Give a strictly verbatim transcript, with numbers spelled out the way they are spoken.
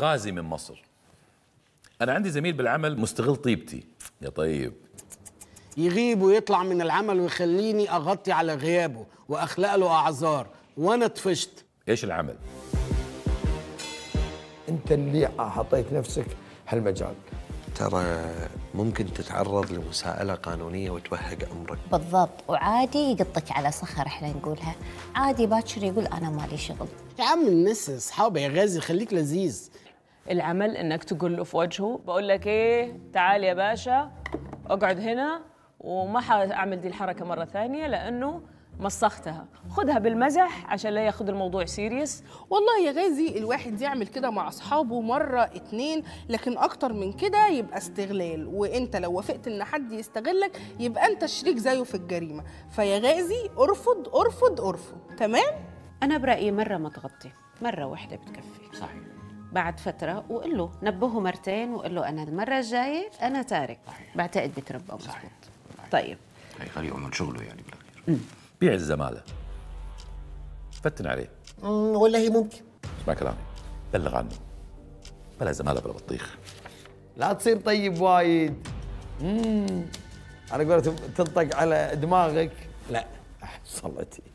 غازي من مصر. أنا عندي زميل بالعمل مستغل طيبتي. يا طيب. يغيب ويطلع من العمل ويخليني أغطي على غيابه وأخلق له أعذار وأنا طفشت. إيش العمل؟ أنت اللي حطيت نفسك هالمجال. ترى ممكن تتعرض لمساءلة قانونية وتوهق أمرك. بالضبط، وعادي يقطك على صخر احنا نقولها، عادي باكر يقول أنا مالي شغل. يا عم الناس أصحابي يا غازي خليك لذيذ. العمل إنك تقول له في وجهه بقول لك إيه، تعال يا باشا اقعد هنا وما حأعمل دي الحركة مرة ثانية لأنه مسختها، خدها بالمزح عشان لا ياخذ الموضوع سيريس. والله يا غازي الواحد يعمل كده مع اصحابه مره اتنين، لكن اكتر من كده يبقى استغلال، وانت لو وافقت ان حد يستغلك يبقى انت شريك زيه في الجريمه. فيا غازي ارفض ارفض ارفض. تمام؟ انا برايي مره ما تغطي، مره واحده بتكفي. صحيح. بعد فتره وقول له، نبهه مرتين وقول له انا المره الجايه انا تارك. صحيح. بعتقد بتربى مظبوط. طيب هي خليه يعمل شغله يعني بالاخير. بيع الزمالة، فتن عليه. والله ممكن. اسمع كلامي، بلغ عنه، بلا زمالة بلا بطيخ. لا تصير طيب وايد. امم على قولتهم تنطق على دماغك. لا صلتي.